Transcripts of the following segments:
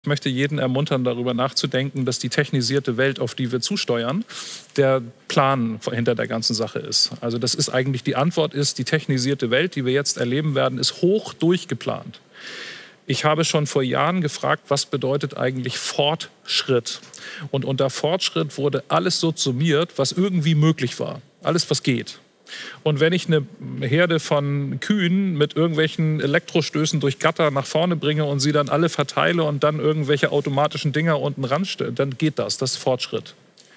Ich möchte jeden ermuntern, darüber nachzudenken, dass die technisierte Welt, auf die wir zusteuern, der Plan hinter der ganzen Sache ist. Also das ist eigentlich, die Antwort ist, die technisierte Welt, die wir jetzt erleben werden, ist hoch durchgeplant. Ich habe schon vor Jahren gefragt, was bedeutet eigentlich Fortschritt? Und unter Fortschritt wurde alles subsumiert, was irgendwie möglich war. Alles, was geht. Und wenn ich eine Herde von Kühen mit irgendwelchen Elektrostößen durch Gatter nach vorne bringe und sie dann alle verteile und dann irgendwelche automatischen Dinger unten ranstelle, dann geht das. Das ist Fortschritt.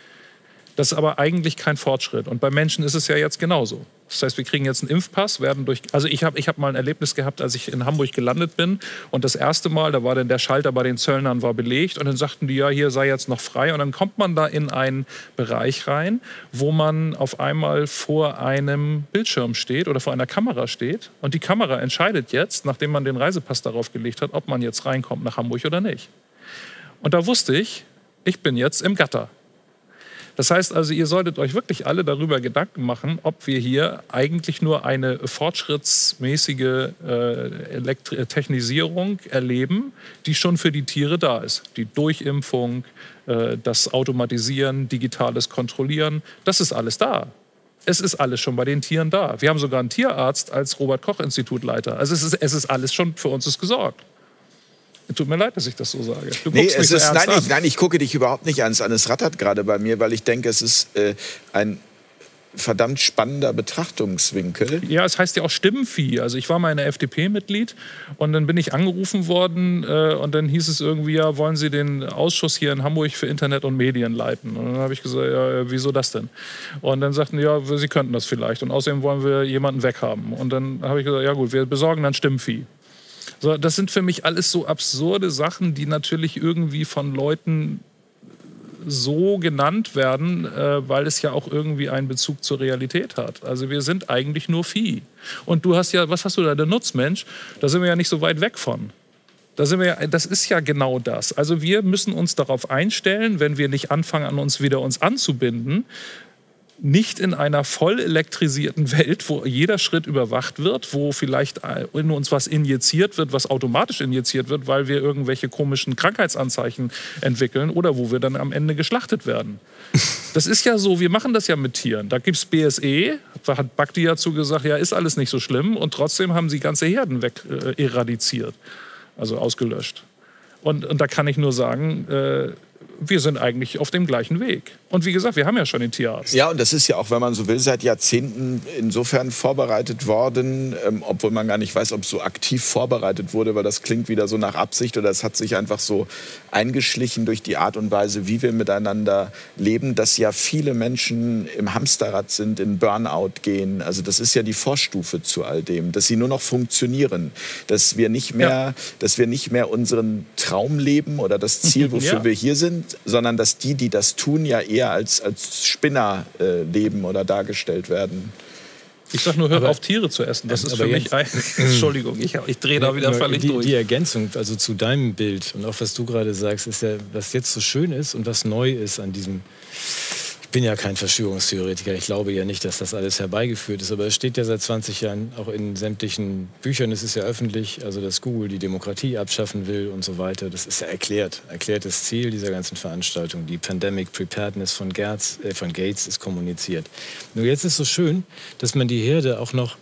Das ist aber eigentlich kein Fortschritt. Und bei Menschen ist es ja jetzt genauso. Das heißt, wir kriegen jetzt einen Impfpass, werden durch. Also ich hab mal ein Erlebnis gehabt, als ich in Hamburg gelandet bin. Und das erste Mal, da war dann der Schalter bei den Zöllnern war belegt. Und dann sagten die, ja, hier sei jetzt noch frei. Und dann kommt man da in einen Bereich rein, wo man auf einmal vor einem Bildschirm steht oder vor einer Kamera steht. Und die Kamera entscheidet jetzt, nachdem man den Reisepass darauf gelegt hat, ob man jetzt reinkommt nach Hamburg oder nicht. Und da wusste ich bin jetzt im Gatter. Das heißt also, ihr solltet euch wirklich alle darüber Gedanken machen, ob wir hier eigentlich nur eine fortschrittsmäßige Technisierung erleben, die schon für die Tiere da ist. Die Durchimpfung, das Automatisieren, digitales Kontrollieren, das ist alles da. Es ist alles schon bei den Tieren da. Wir haben sogar einen Tierarzt als Robert-Koch-Institutleiter. Also es ist alles schon für uns ist gesorgt. Tut mir leid, dass ich das so sage. Nein, ich gucke dich überhaupt nicht an. Es rattert gerade bei mir, weil ich denke, es ist ein verdammt spannender Betrachtungswinkel. Ja, es heißt ja auch Stimmenvieh. Also ich war mal in der FDP Mitglied und dann bin ich angerufen worden und dann hieß es irgendwie, ja, wollen Sie den Ausschuss hier in Hamburg für Internet und Medien leiten? Und dann habe ich gesagt, ja, wieso das denn? Und dann sagten die, ja, Sie könnten das vielleicht und außerdem wollen wir jemanden weghaben. Und dann habe ich gesagt, ja gut, wir besorgen dann Stimmenvieh. So, das sind für mich alles so absurde Sachen, die natürlich irgendwie von Leuten so genannt werden, weil es ja auch irgendwie einen Bezug zur Realität hat. Also wir sind eigentlich nur Vieh. Und du hast ja, was hast du da, der Nutzmensch? Da sind wir ja nicht so weit weg von. Das ist ja genau das. Also wir müssen uns darauf einstellen, wenn wir nicht anfangen, an uns anzubinden, nicht in einer voll elektrisierten Welt, wo jeder Schritt überwacht wird, wo vielleicht in uns was injiziert wird, was automatisch injiziert wird, weil wir irgendwelche komischen Krankheitsanzeichen entwickeln oder wo wir dann am Ende geschlachtet werden. Das ist ja so, wir machen das ja mit Tieren. Da gibt es BSE, da hat Bhakti ja zugesagt, ja, ist alles nicht so schlimm und trotzdem haben sie ganze Herden weg eradiziert, also ausgelöscht. Und da kann ich nur sagen, wir sind eigentlich auf dem gleichen Weg. Und wie gesagt, wir haben ja schon den Tierarzt. Ja, und das ist ja auch, wenn man so will, seit Jahrzehnten insofern vorbereitet worden, obwohl man gar nicht weiß, ob es so aktiv vorbereitet wurde, weil das klingt wieder so nach Absicht oder es hat sich einfach so eingeschlichen durch die Art und Weise, wie wir miteinander leben, dass ja viele Menschen im Hamsterrad sind, in Burnout gehen. Also das ist ja die Vorstufe zu all dem, dass sie nur noch funktionieren, dass wir nicht mehr unseren Traum leben oder das Ziel, wofür wir hier sind, sondern dass die das tun, ja eher als Spinner leben oder dargestellt werden. Ich sag nur, hört auf, Tiere zu essen. Das ist für mich Entschuldigung, ich drehe da wieder völlig durch. Die Ergänzung, also zu deinem Bild und auch was du gerade sagst, ist ja, was jetzt so schön ist und was neu ist an diesem. Ich bin ja kein Verschwörungstheoretiker, ich glaube ja nicht, dass das alles herbeigeführt ist, aber es steht ja seit 20 Jahren auch in sämtlichen Büchern, es ist ja öffentlich, also dass Google die Demokratie abschaffen will und so weiter, das ist ja erklärtes Ziel dieser ganzen Veranstaltung. Die Pandemic Preparedness von Gates ist kommuniziert. Nur jetzt ist so schön, dass man die Herde auch noch,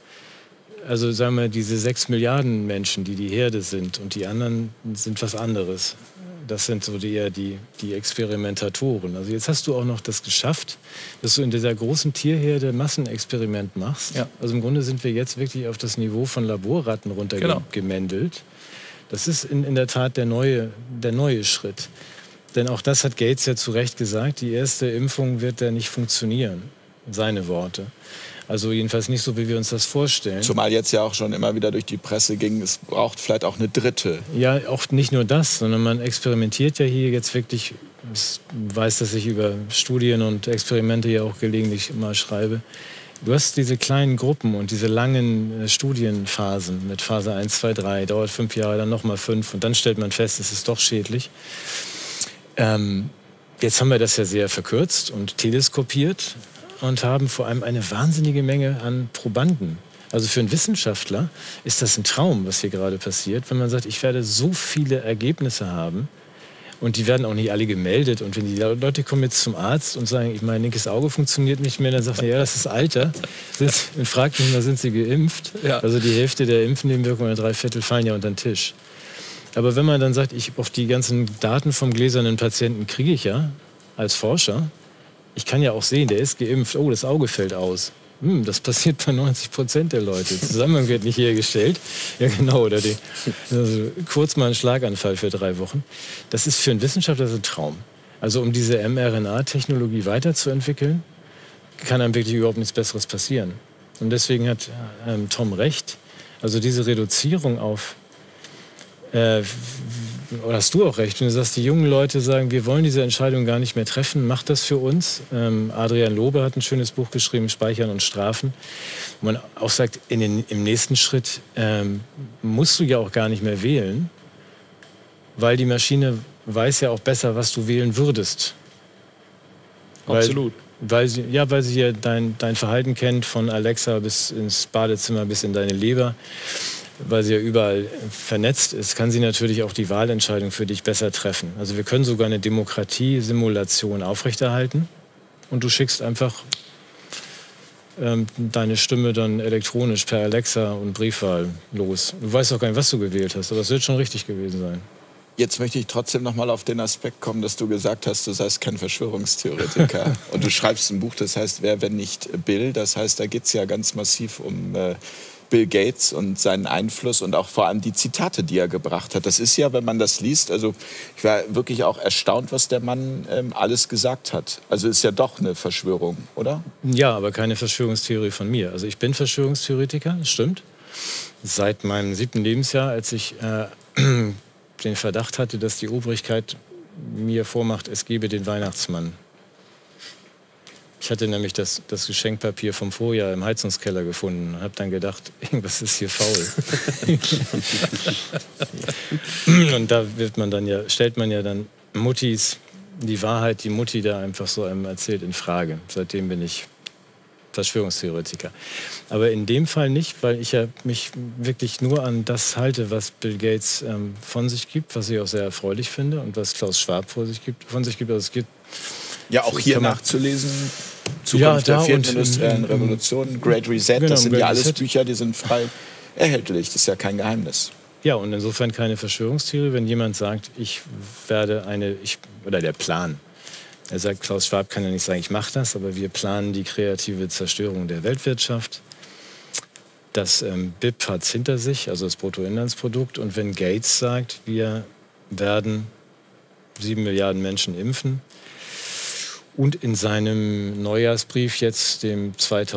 also sagen wir diese 6 Milliarden Menschen, die Herde sind und die anderen sind was anderes. Das sind so eher die Experimentatoren. Also jetzt hast du auch noch das geschafft, dass du in dieser großen Tierherde Massenexperiment machst. Ja. Also im Grunde sind wir jetzt wirklich auf das Niveau von Laborratten runtergemändelt. Das ist in der Tat der neue Schritt. Denn auch das hat Gates ja zu Recht gesagt, die erste Impfung wird ja nicht funktionieren. Seine Worte. Also jedenfalls nicht so, wie wir uns das vorstellen. Zumal jetzt ja auch schon immer wieder durch die Presse ging, es braucht vielleicht auch eine dritte. Ja, auch nicht nur das, sondern man experimentiert ja hier jetzt wirklich, ich weiß, dass ich über Studien und Experimente ja auch gelegentlich mal schreibe. Du hast diese kleinen Gruppen und diese langen Studienphasen mit Phase 1, 2, 3, dauert 5 Jahre, dann nochmal 5 und dann stellt man fest, es ist doch schädlich. Jetzt haben wir das ja sehr verkürzt und teleskopiert und haben vor allem eine wahnsinnige Menge an Probanden. Also für einen Wissenschaftler ist das ein Traum, was hier gerade passiert, wenn man sagt, ich werde so viele Ergebnisse haben, Und die werden auch nicht alle gemeldet. Und wenn die Leute kommen jetzt zum Arzt und sagen, mein linkes Auge funktioniert nicht mehr, dann sagt er, ja, das ist Alter. Und fragt mich mal, sind Sie geimpft? Ja. Also die Hälfte der Impfnebenwirkungen oder 3/4 fallen ja unter den Tisch. Aber wenn man dann sagt, auf die ganzen Daten vom gläsernen Patienten kriege ich ja als Forscher, ich kann ja auch sehen, der ist geimpft, oh, das Auge fällt aus. Das passiert bei 90% der Leute. Zusammenhang wird nicht hergestellt. Ja, genau. Oder also kurz mal ein Schlaganfall für 3 Wochen. Das ist für einen Wissenschaftler so ein Traum. Also um diese mRNA-Technologie weiterzuentwickeln, kann einem wirklich überhaupt nichts Besseres passieren. Und deswegen hat Tom recht. Also diese Reduzierung auf... oder hast du auch recht, wenn du sagst, die jungen Leute sagen, wir wollen diese Entscheidung gar nicht mehr treffen, macht das für uns. Adrian Lobe hat ein schönes Buch geschrieben, Speichern und Strafen, wo man auch sagt, im nächsten Schritt musst du ja auch gar nicht mehr wählen, weil die Maschine weiß ja auch besser, was du wählen würdest. Absolut. Weil sie ja dein Verhalten kennt, von Alexa bis ins Badezimmer, bis in deine Leber. Weil sie ja überall vernetzt ist, kann sie natürlich auch die Wahlentscheidung für dich besser treffen. Also wir können sogar eine Demokratie-Simulation aufrechterhalten und du schickst einfach deine Stimme dann elektronisch per Alexa und Briefwahl los. Du weißt auch gar nicht, was du gewählt hast, aber es wird schon richtig gewesen sein. Jetzt möchte ich trotzdem noch mal auf den Aspekt kommen, dass du gesagt hast, du seist kein Verschwörungstheoretiker. Und du schreibst ein Buch, das heißt Wer, wenn nicht Bill. Das heißt, da geht es ja ganz massiv um... Bill Gates und seinen Einfluss und auch vor allem die Zitate, die er gebracht hat. Das ist ja, wenn man das liest, also ich war wirklich auch erstaunt, was der Mann alles gesagt hat. Also ist ja doch eine Verschwörung, oder? Ja, aber keine Verschwörungstheorie von mir. Also ich bin Verschwörungstheoretiker, das stimmt. Seit meinem 7. Lebensjahr, als ich den Verdacht hatte, dass die Obrigkeit mir vormacht, es gebe den Weihnachtsmann. Ich hatte nämlich das Geschenkpapier vom Vorjahr im Heizungskeller gefunden und habe dann gedacht, irgendwas ist hier faul. Und da stellt man ja dann Muttis, die Wahrheit, die Mutti da einfach so einem erzählt, in Frage. Seitdem bin ich Verschwörungstheoretiker. Aber in dem Fall nicht, weil ich ja mich wirklich nur an das halte, was Bill Gates von sich gibt, was ich auch sehr erfreulich finde und was Klaus Schwab von sich gibt. Also es gibt ja, auch hier nachzulesen, Zukunft der 4. industriellen Revolution, Great Reset, genau, das sind ja alles Bücher, die sind frei erhältlich, das ist ja kein Geheimnis. Ja, und insofern keine Verschwörungstheorie, wenn jemand sagt, oder der Plan. Er sagt, Klaus Schwab kann ja nicht sagen, ich mache das, aber wir planen die kreative Zerstörung der Weltwirtschaft. Das BIP hat es hinter sich, also das Bruttoinlandsprodukt. Und wenn Gates sagt, wir werden 7 Milliarden Menschen impfen, und in seinem Neujahrsbrief jetzt, dem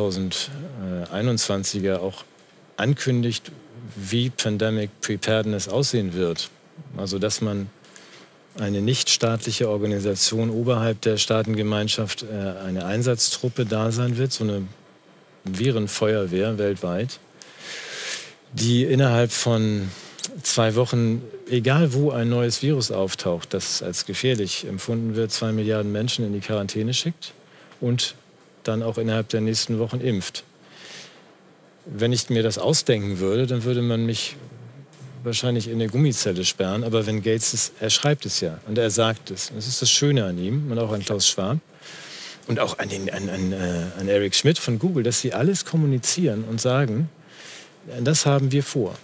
2021er, auch ankündigt, wie Pandemic Preparedness aussehen wird. Also dass man eine nichtstaatliche Organisation oberhalb der Staatengemeinschaft, eine Einsatztruppe da sein wird, so eine Virenfeuerwehr weltweit, die innerhalb von 2 Wochen, egal wo ein neues Virus auftaucht, das als gefährlich empfunden wird, 2 Milliarden Menschen in die Quarantäne schickt und dann auch innerhalb der nächsten Wochen impft. Wenn ich mir das ausdenken würde, dann würde man mich wahrscheinlich in eine Gummizelle sperren. Aber wenn Gates er schreibt es ja und er sagt es. Das ist das Schöne an ihm und auch an Klaus Schwab und auch an Eric Schmidt von Google, dass sie alles kommunizieren und sagen, das haben wir vor.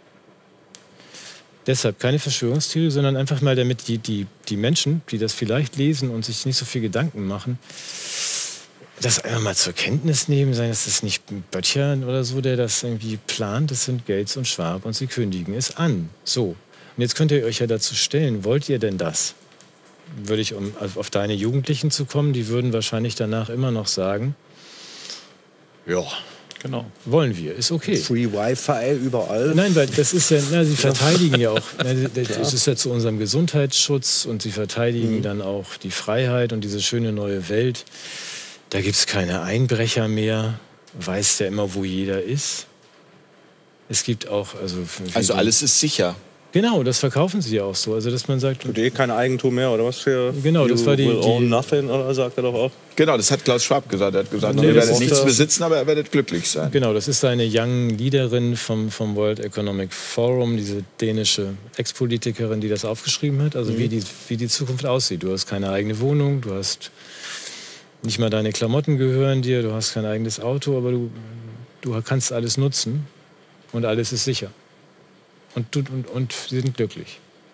Deshalb keine Verschwörungstheorie, sondern einfach mal damit die Menschen, die das vielleicht lesen und sich nicht so viel Gedanken machen, das einfach mal zur Kenntnis nehmen, sagen, das ist nicht Böttcher oder so, der das irgendwie plant, das sind Gates und Schwab und sie kündigen es an. So. Und jetzt könnt ihr euch ja dazu stellen, wollt ihr denn das? Würde ich, um auf deine Jugendlichen zu kommen, die würden wahrscheinlich danach immer noch sagen, ja, genau. Wollen wir, ist okay. Free Wi-Fi überall. Nein, weil das ist ja, sie verteidigen ja auch, das ist ja zu unserem Gesundheitsschutz und sie verteidigen dann auch die Freiheit und diese schöne neue Welt. Da gibt es keine Einbrecher mehr, weiß ja immer, wo jeder ist. Es gibt auch, also alles ist sicher. Genau, das verkaufen sie ja auch so. Also, dass man sagt, kein Eigentum mehr, oder was für... Genau, das war die own nothing, oder sagt er doch auch. Genau, das hat Klaus Schwab gesagt. Er hat gesagt, Nee, ihr das werdet ist nichts der- besitzen, aber ihr werdet glücklich sein. Genau, das ist eine Young Leaderin vom World Economic Forum, diese dänische Ex-Politikerin, die das aufgeschrieben hat. Also wie die Zukunft aussieht. Du hast keine eigene Wohnung, du hast nicht mal deine Klamotten gehören dir, du hast kein eigenes Auto, aber du kannst alles nutzen und alles ist sicher. Und sie sind glücklich.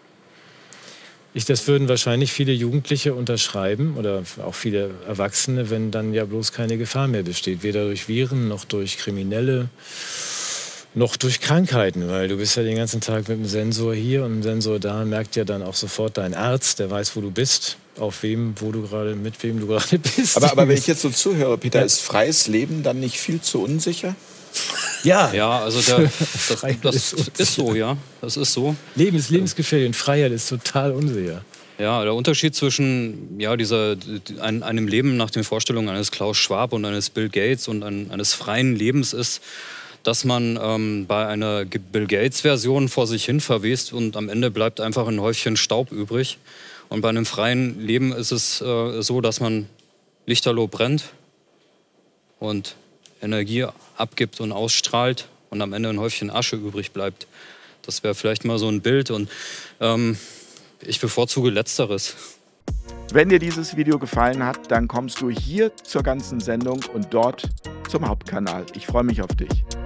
Das würden wahrscheinlich viele Jugendliche unterschreiben oder auch viele Erwachsene, wenn dann ja bloß keine Gefahr mehr besteht. Weder durch Viren, noch durch Kriminelle, noch durch Krankheiten. Weil du bist ja den ganzen Tag mit dem Sensor hier und dem Sensor da, merkt ja dann auch sofort dein Arzt, der weiß, wo du bist, mit wem du gerade bist. Aber wenn ich jetzt so zuhöre, Peter, ist freies Leben dann nicht viel zu unsicher? Ja, Ja, also das ist so, ja. Das ist so. Leben ist lebensgefährlich und Freiheit ist total unsicher. Ja, der Unterschied zwischen einem Leben nach den Vorstellungen eines Klaus Schwab und eines Bill Gates und eines freien Lebens ist, dass man bei einer Bill Gates-Version vor sich hin verwest und am Ende bleibt einfach ein Häufchen Staub übrig. Und bei einem freien Leben ist es so, dass man lichterloh brennt und Energie abgibt und ausstrahlt und am Ende ein Häufchen Asche übrig bleibt. Das wäre vielleicht mal so ein Bild und ich bevorzuge Letzteres. Wenn dir dieses Video gefallen hat, dann kommst du hier zur ganzen Sendung und dort zum Hauptkanal. Ich freue mich auf dich.